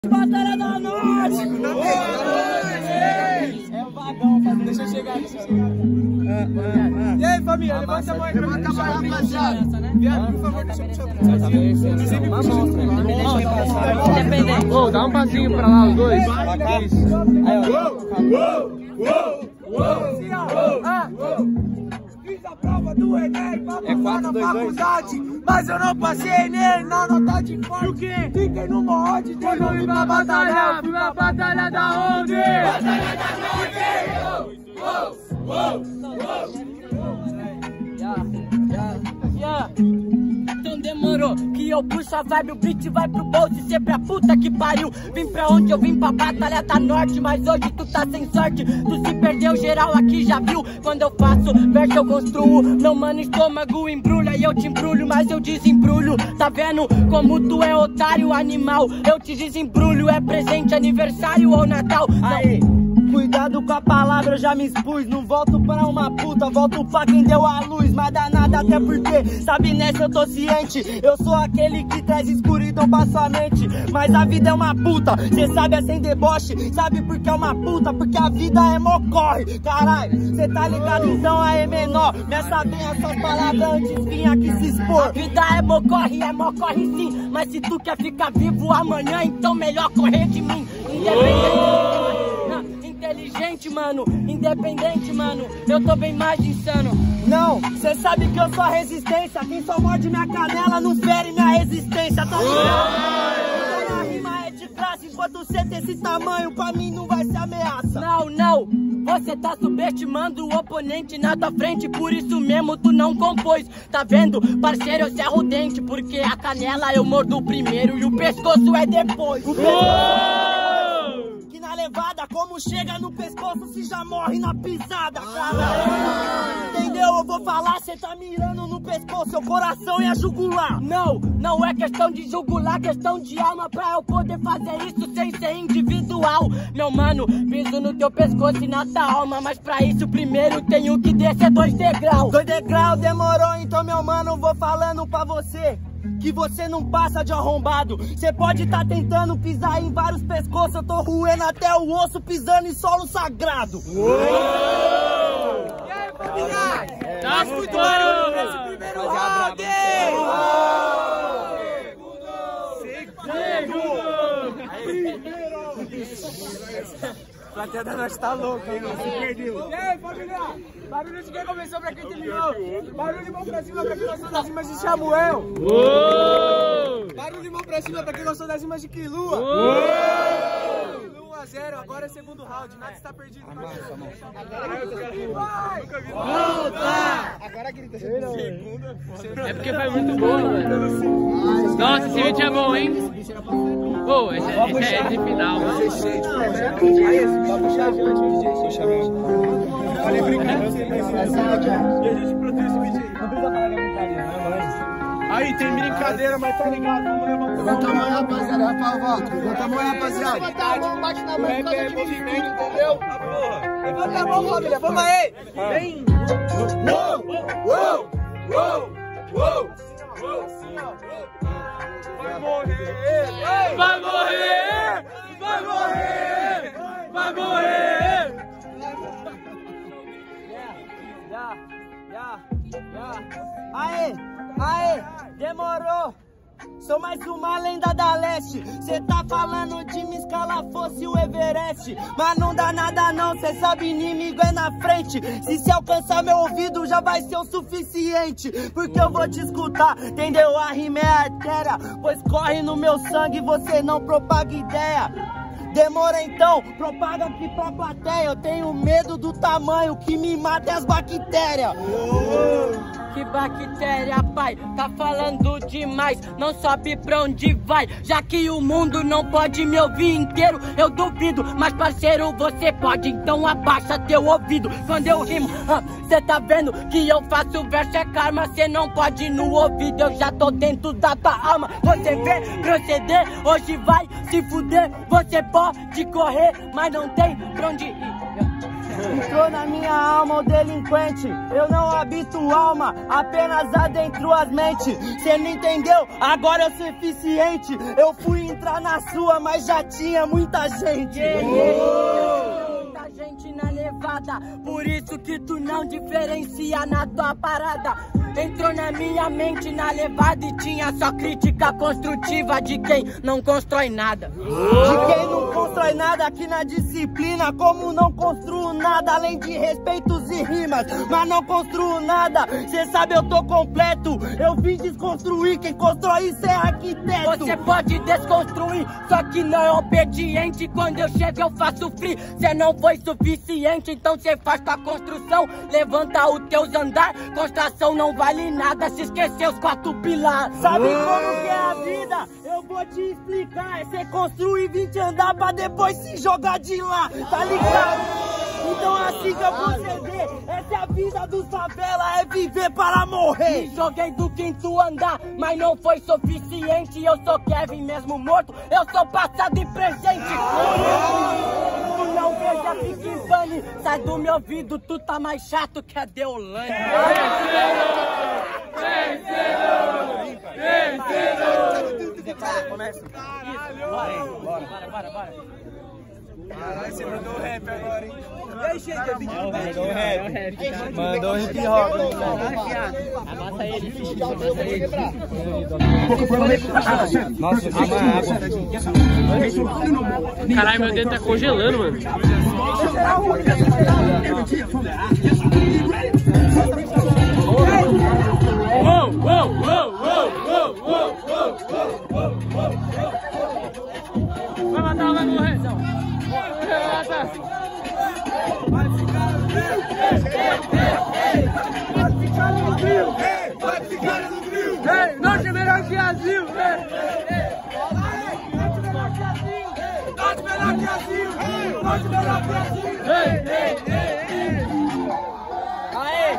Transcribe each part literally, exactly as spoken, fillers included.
Batalha da Norte! É o vagão, família. Deixa eu chegar, deixa eu chegar. E aí, família, levanta a mão aí, levanta a mão, rapaziada. Viado, por favor, deixa eu puxar pra vocês. Uma mostra, não me deixa passar. Independente. Ô, dá um passinho pra lá, os dois. Isso. Aí, ó. Uou, uou, uou. Fiz a prova do Enem pra passar na faculdade, mas eu não passei Enem, não, não tá de forte. O quê? Fiquei no mod, de eu vim pra batalhar. Fui pra batalha da onde? Batalha da Norte! Uou, uou, uou. Yeah, yeah, yeah. Então demorou, que eu puxo a vibe, o beat vai pro bolso e sempre a puta que pariu. Vim pra onde eu vim pra batalha da Norte, mas hoje tu tá sem sorte. Tu se perdeu, geral aqui já viu. Quando eu faço verso eu construo. Meu mano, estômago embrulha e eu te embrulho, mas eu desembrulho. Tá vendo como tu é otário, animal? Eu te desembrulho, é presente, aniversário ou Natal. Aê! Cuidado com a palavra, eu já me expus. Não volto pra uma puta, volto pra quem deu a luz. Mas dá nada, até porque, sabe, nessa eu tô ciente. Eu sou aquele que traz escuridão pra sua mente. Mas a vida é uma puta, cê sabe, é sem deboche. Sabe por que é uma puta? Porque a vida é mocorre. Caralho, cê tá ligado então, aí menor. Meça bem essas palavras antes vinha aqui se expor. A vida é mocorre, é mocorre sim. Mas se tu quer ficar vivo amanhã, então melhor correr de mim. Independente. Inteligente, mano, independente, mano, eu tô bem mais insano. Não, cê sabe que eu sou a resistência. Quem só morde minha canela não fere minha resistência. Tá ligado? A rima é de graça, enquanto cê tem esse tamanho, pra mim não vai ser ameaça. Não, não, você tá subestimando o oponente na tua frente, por isso mesmo tu não compôs. Tá vendo, parceiro, eu cerro o dente, porque a canela eu mordo primeiro e o pescoço é depois. O pescoço... Na levada, como chega no pescoço, se já morre na pisada, cara. Entendeu? Eu vou falar, cê tá mirando no pescoço, seu coração ia jugular. Não, não é questão de jugular, questão de alma pra eu poder fazer isso sem ser individual. Meu mano, piso no teu pescoço e na tua alma, mas pra isso primeiro tenho que descer dois degraus. Dois degraus, demorou, então meu mano, vou falando pra você que você não passa de arrombado. Você pode tá tentando pisar em vários pescoços, eu tô roendo até o osso, pisando em solo sagrado. Uou! E aí, família? Tá muito barulho nesse primeiro round! Segundo! Segundo! A plateia da Norte tá louca, hein? Você perdeu. E aí, família? Barulho de quem começou pra quem terminou? Barulho de mão pra cima pra quem gostou das rimas de Samuel. Uou! Barulho de mão pra cima pra quem gostou das rimas de Quilua. Uou! um a zero, agora é segundo round. Nada está perdido. Agora vai! Volta! Agora grita. Segunda. É porque foi muito bom, velho. Nossa, esse vídeo é bom, hein? Pô, esse é, esse é de final. Pode puxar adiante, D J. Puxa mesmo. Olha, brincando. E a gente produz esse vídeo aí. Não precisa falar que é brincadeira, não. Aí, tem brincadeira, mas tá ligado? Levanta a mão, rapaziada. Rafael, volta. Levanta a mão, rapaziada. Levanta a mão, bate na mão. É movimento, entendeu? Levanta a mão, família. Vamos aí. Vem. Uou, uou, uou, uou, uou. Vai morrer. Vai morrer. Vai morrer. Vai morrer! Yeah, yeah, yeah. Aê, aê, demorou. Sou mais uma lenda da leste. Cê tá falando de me escalar fosse o Everest, mas não dá nada não, cê sabe, inimigo é na frente. Se se alcançar meu ouvido já vai ser o suficiente, porque eu vou te escutar, entendeu? A rima é artéria, pois corre no meu sangue, você não propaga ideia. Demora então, propaga aqui pra plateia. Eu tenho medo do tamanho, que me mata é as bactérias. Oh. Que bactéria, pai, tá falando demais. Não sabe pra onde vai, já que o mundo não pode me ouvir inteiro. Eu duvido, mas parceiro, você pode. Então abaixa teu ouvido quando eu rimo. ah, Cê tá vendo que eu faço verso é karma. Cê não pode ir no ouvido, eu já tô dentro da tua alma. Você vê proceder, hoje vai se fuder. Você pode correr, mas não tem pra onde ir. Entrou na minha alma o delinquente. Eu não habito alma, apenas adentro as mentes. Cê não entendeu? Agora eu sou eficiente. Eu fui entrar na sua, mas já tinha muita gente. Yeah, yeah. Muita gente na levada, por isso que tu não diferencia na tua parada. Entrou na minha mente na levada e tinha só crítica construtiva de quem não constrói nada. De quem não constrói nada aqui na disciplina. Como não construo nada além de respeitos e rimas, mas não construo nada. Cê sabe eu tô completo. Eu vim desconstruir, quem constrói isso é arquiteto. Você pode desconstruir, só que não é obediente. Quando eu chego eu faço free. Cê não foi suficiente, então cê faz tua construção. Levanta os teus andar, construção não vale nada se esquecer os quatro pilares. Sabe como que é a vida? Eu vou te explicar. É cê construir vinte andar pra depois se jogar de lá, tá ligado? Então assim que eu proceder. Essa é a vida do favela, é viver para morrer. Me joguei do quinto andar, mas não foi suficiente. Eu sou Kevin mesmo morto, eu sou passado e presente. Tu não veja, fica em pane. Sai do meu ouvido, tu tá mais chato que a Deolane. Começa. Bora, bora, bora, bora. Caralho, você mandou o rap agora, hein? E aí, gente, eu pedi mandou o rap. Mandou o hip hop. Amassa ele, amassa ele. Nossa, água. Caralho, meu dedo tá congelando, mano. Uou, uou, uou, uou, uou, uou, uou, uou. Vai matar, vai morrer. Vai matar. Pode ficar no frio! Pode ficar no frio! Ei, norte é melhor que Azil! Norte melhor que Azil! Norte melhor que Azil! Norte melhor que Azil! Ei, ei, ei, ei! Aê!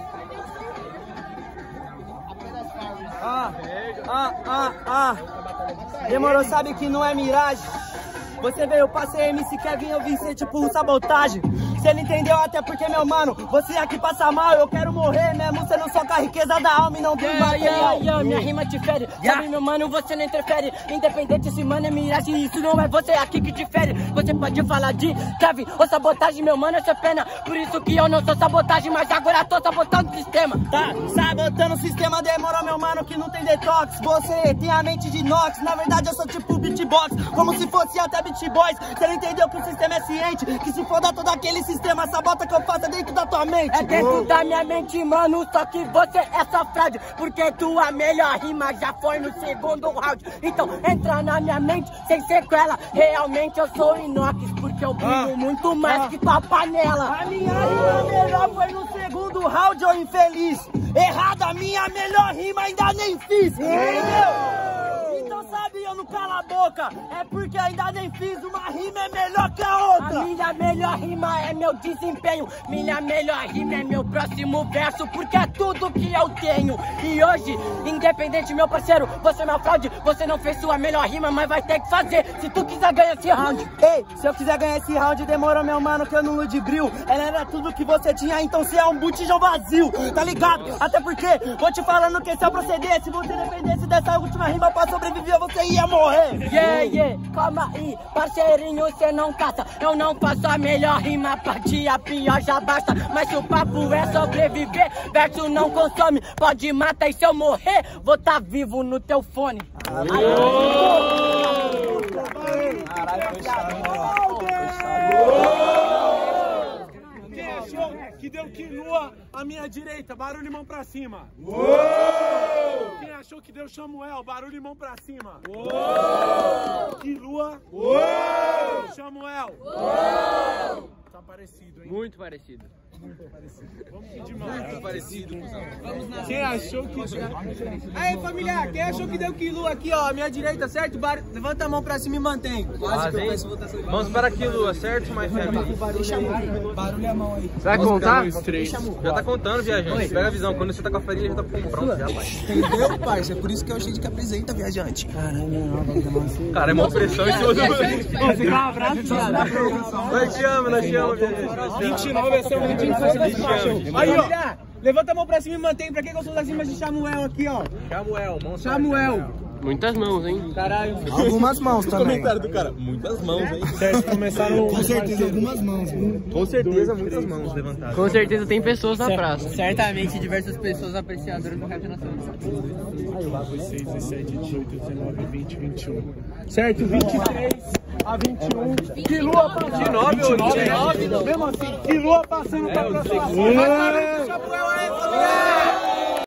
Ah, ah, ah, ah. Demorou, sabe que não é miragem. Você veio, passei M C Kevin, eu vim ser tipo sabotagem. Cê não entendeu até porque, meu mano, você aqui passa mal, eu quero morrer mesmo. Você não soca a riqueza da alma e não tem yeah, material. Yeah, yeah, minha rima te fere, yeah. Sabe, meu mano, você não interfere. Independente se mano é miragem, isso não é você aqui que difere. Você pode falar de Kevin ou sabotagem, meu mano, essa é pena. Por isso que eu não sou sabotagem, mas agora tô sabotando o sistema. Tá, sabotando o sistema, demorou, meu mano, que não tem detox. Você tem a mente de inox, na verdade eu sou tipo beatbox, como se fosse até beatboys. Você não entendeu que o sistema é ciente, que se foda todo aquele sistema, sabota que eu faço dentro da tua mente. É dentro da minha mente, mano, só que você é só fraude, porque tua melhor rima já foi no segundo round. Então entra na minha mente sem sequela. Realmente eu sou inox, porque eu brilho ah, muito mais ah, que tua panela. A minha rima melhor foi no segundo round, ô infeliz. Errado, a minha melhor rima ainda nem fiz, entendeu? Então sabe, eu não calo a boca, é porque ainda nem fiz. Uma rima é melhor que a outra. A minha melhor rima é meu desempenho, minha melhor rima é meu próximo verso, porque é tudo que eu tenho. E hoje, independente, meu parceiro, você é uma fraude, você não fez sua melhor rima, mas vai ter que fazer, se tu quiser ganhar esse round. Ei, se eu quiser ganhar esse round, demorou, meu mano, que eu não ludibril. Ela era tudo que você tinha, então você é um botijão vazio, tá ligado? Até porque, vou te falando que esse é o proceder, se você dependesse dessa última rima pra sobreviver, você ia morrer. Yeah, yeah, calma aí, parceirinho, cê não caça. Eu não faço a melhor rima pra ti, a pior já basta. Mas se o papo é sobreviver, verso não consome. Pode matar e se eu morrer, vou tá vivo no teu fone. Caralho, foi chave. Quem achou que deu quinua à minha direita? Barulho e mão pra cima. Uou! Quem achou que deu Samuel? Barulho e mão pra cima. Uou! Quilua. Uou! Samuel. Uou! Tá parecido, hein? Muito parecido. Muito parecido. Quem achou que... Aí, família, quem achou que deu Kilu aqui, ó, à minha direita, certo? Bar... Levanta a mão pra cima e mantém. Quase que eu peço votação. Vamos para Kilu, certo, my family? Barulho a mão aí. Vai contar? Já tá contando, viajante. Pega a visão, quando você tá com a farinha, já tá pronto já, pai. Entendeu, parça? É por isso que é o shade que apresenta, viajante. Cara, é mó pressão em todo mundo. Você dá um abraço, cara. Nós te amamos, nós te amamos, viajante. vinte e nove é seu vinte e nove. Aí, ó. Levanta a mão pra cima e mantém. Pra quem gostou das rimas de Samuel aqui, ó? Samuel, monstro. Samuel. Muitas mãos, hein? Caralho. Algumas mãos também. Comentário do cara, muitas mãos, hein? Certo, começaram... Com certeza, algumas mãos. Com certeza, muitas mãos levantadas. Com certeza tem pessoas na praça. Certamente diversas pessoas apreciadoras do rap nacional. seis, dezessete, dezoito, dezenove, vinte, vinte e um. Certo, vinte e três a vinte e um. Quilua passando. vinte e nove ou vinte e nove? Mesmo assim, Quilua passando pra próxima. Samuel aí, família.